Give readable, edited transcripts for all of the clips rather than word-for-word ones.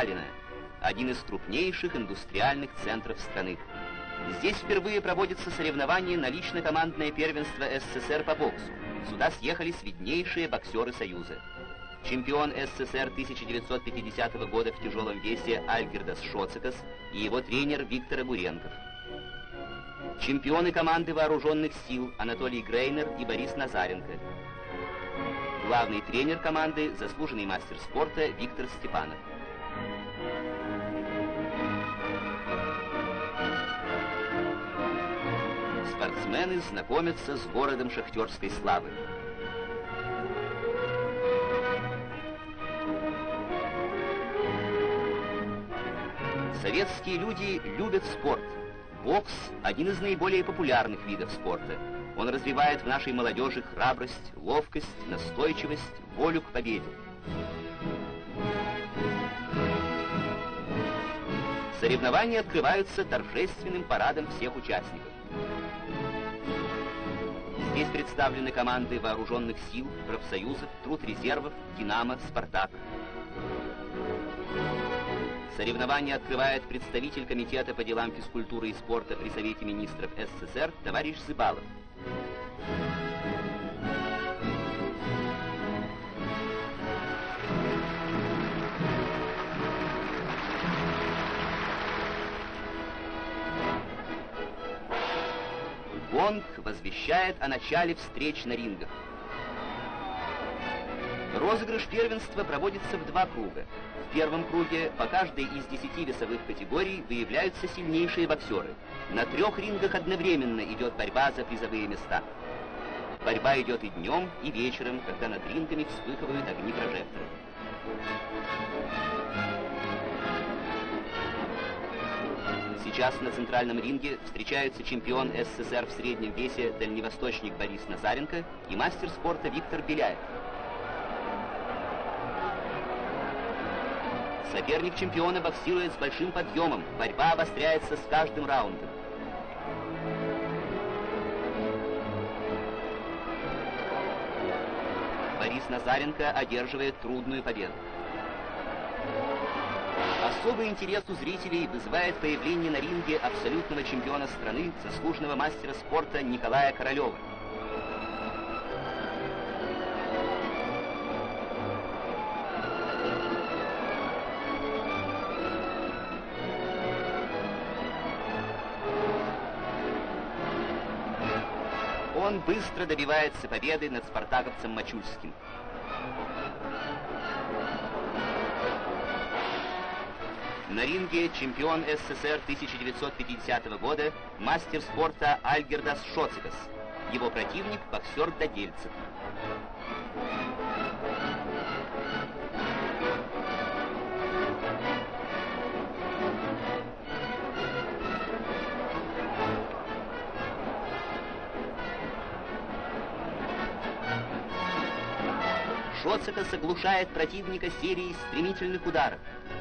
Сталина, один из крупнейших индустриальных центров страны. Здесь впервые проводятся соревнования на лично-командное первенство СССР по боксу. Сюда съехались виднейшие боксеры Союза. Чемпион СССР 1950 года в тяжелом весе Альгердас Шоцикас и его тренер Виктор Огуренков. Чемпионы команды вооруженных сил Анатолий Грейнер и Борис Назаренко. Главный тренер команды, заслуженный мастер спорта Виктор Степанов. Спортсмены знакомятся с городом шахтерской славы. Советские люди любят спорт. Бокс – один из наиболее популярных видов спорта. Он развивает в нашей молодежи храбрость, ловкость, настойчивость, волю к победе. Соревнования открываются торжественным парадом всех участников. Здесь представлены команды вооруженных сил, профсоюзов, труд-резервов, «Динамо», «Спартак». Соревнования открывает представитель Комитета по делам физкультуры и спорта при Совете министров СССР товарищ Зыбалов. Гонг возвещает о начале встреч на рингах. Розыгрыш первенства проводится в 2 круга. В первом круге по каждой из 10 весовых категорий выявляются сильнейшие боксеры. На 3 рингах одновременно идет борьба за призовые места. Борьба идет и днем, и вечером, когда над рингами вспыхивают огни прожекторов. Сейчас на центральном ринге встречаются чемпион СССР в среднем весе дальневосточник Борис Назаренко и мастер спорта Виктор Беляев. Соперник чемпиона боксирует с большим подъемом. Борьба обостряется с каждым раундом. Борис Назаренко одерживает трудную победу. Особый интерес у зрителей вызывает появление на ринге абсолютного чемпиона страны, заслуженного мастера спорта Николая Королева. Он быстро добивается победы над спартаковцем Мачульским. На ринге чемпион СССР 1950 года, мастер спорта Альгердас Шоцикас. Его противник – боксер Додельцев. Шоцикас оглушает противника серией стремительных ударов.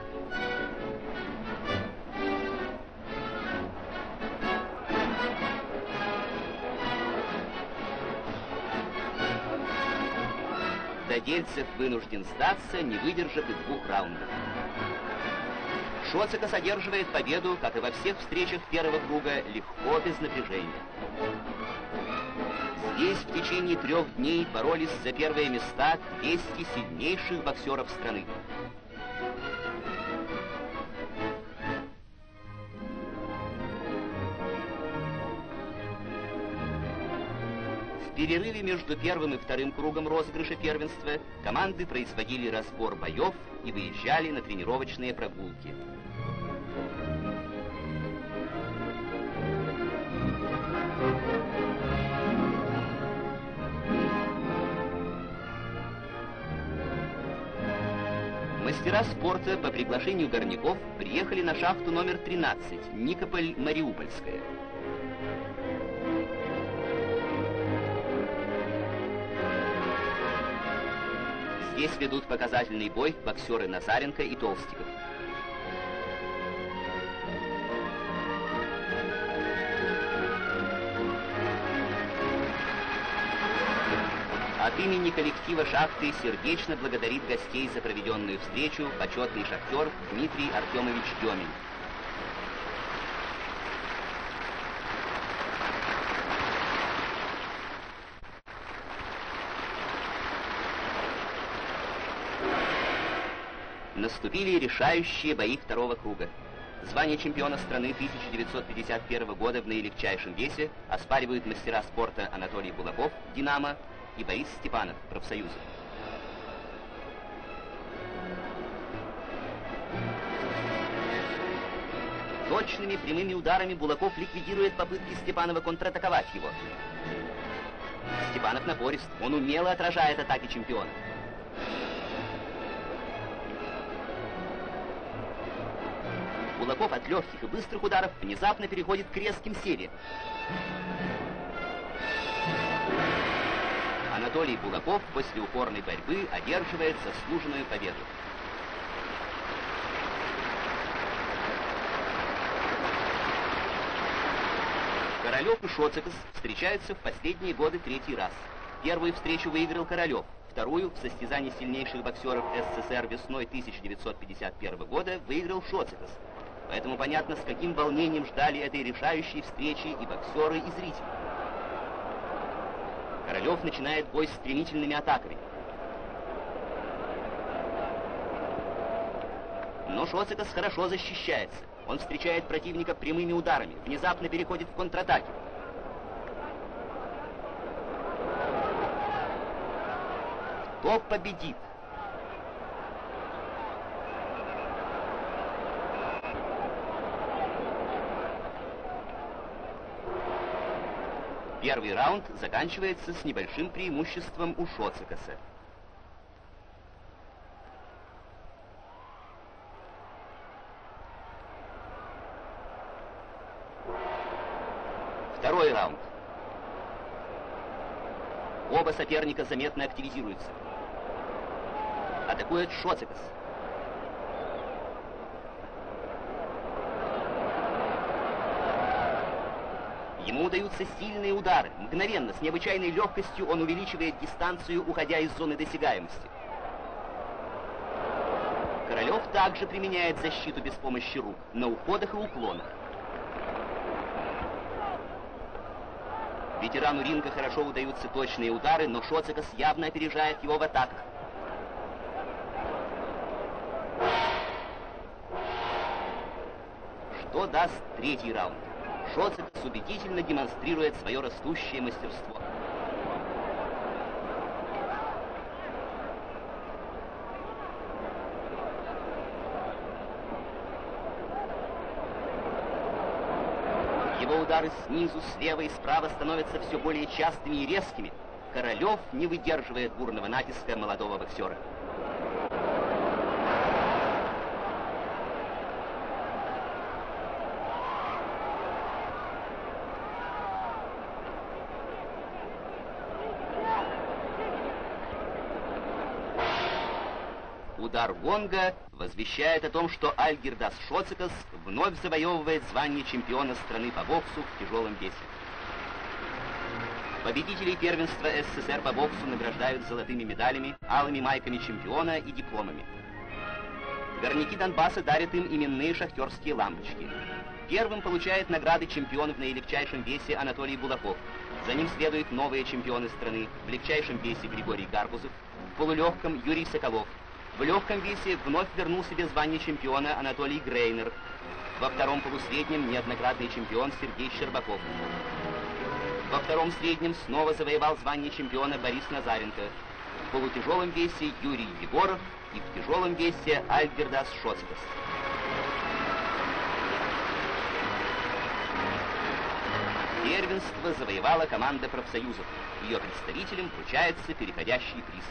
Додельцев вынужден сдаться, не выдержав и 2 раундов. Шоцикас одерживает победу, как и во всех встречах первого круга, легко, без напряжения. Здесь в течение 3 дней боролись за первые места 200 сильнейших боксеров страны. В перерыве между первым и вторым кругом розыгрыша первенства команды производили разбор боев и выезжали на тренировочные прогулки. Мастера спорта по приглашению горняков приехали на шахту номер 13, Никополь-Мариупольская. Здесь ведут показательный бой боксеры Назаренко и Толстиков. От имени коллектива «Шахты» сердечно благодарит гостей за проведенную встречу почетный шахтер Дмитрий Артемович Демин. Наступили решающие бои второго круга. Звание чемпиона страны 1951 года в наилегчайшем весе оспаривают мастера спорта Анатолий Булаков, «Динамо», и Борис Степанов, «Профсоюзы». Точными прямыми ударами Булаков ликвидирует попытки Степанова контратаковать его. Степанов напорист, он умело отражает атаки чемпиона. Булаков от легких и быстрых ударов внезапно переходит к резким сериям. Анатолий Булаков после упорной борьбы одерживает заслуженную победу. Королев и Шоцикос встречаются в последние годы третий раз. Первую встречу выиграл Королев, вторую в состязании сильнейших боксеров СССР весной 1951 года выиграл Шоцикос. Поэтому понятно, с каким волнением ждали этой решающей встречи и боксеры, и зрители. Королев начинает бой с стремительными атаками. Но Шоцикос хорошо защищается. Он встречает противника прямыми ударами, внезапно переходит в контратаки. Кто победит? Первый раунд заканчивается с небольшим преимуществом у Шоцикоса. Второй раунд. Оба соперника заметно активизируются. Атакует Шоцикос. Ему удаются сильные удары. Мгновенно, с необычайной легкостью он увеличивает дистанцию, уходя из зоны досягаемости. Королев также применяет защиту без помощи рук, на уходах и уклонах. Ветерану ринга хорошо удаются точные удары, но Шоцикос явно опережает его в атаках. Что даст третий раунд? Шоцикос убедительно демонстрирует свое растущее мастерство. Его удары снизу, слева и справа становятся все более частыми и резкими. Королев не выдерживает бурного натиска молодого боксера. Удар гонга возвещает о том, что Альгирдас Шоцикос вновь завоевывает звание чемпиона страны по боксу в тяжелом весе. Победителей первенства СССР по боксу награждают золотыми медалями, алыми майками чемпиона и дипломами. Горняки Донбасса дарят им именные шахтерские лампочки. Первым получает награды чемпион в наилегчайшем весе Анатолий Булаков. За ним следуют новые чемпионы страны. В легчайшем весе Григорий Гарбузов, в полулегком Юрий Соколов. В легком весе вновь вернул себе звание чемпиона Анатолий Грейнер. Во втором полусреднем неоднократный чемпион Сергей Щербаков. Во втором среднем снова завоевал звание чемпиона Борис Назаренко. В полутяжелом весе Юрий Егоров и в тяжелом весе Альгирдас Шоцикос. Первенство завоевала команда профсоюзов. Ее представителям вручается переходящий приз.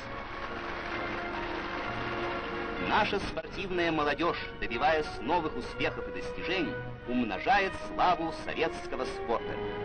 Наша спортивная молодежь, добиваясь новых успехов и достижений, умножает славу советского спорта.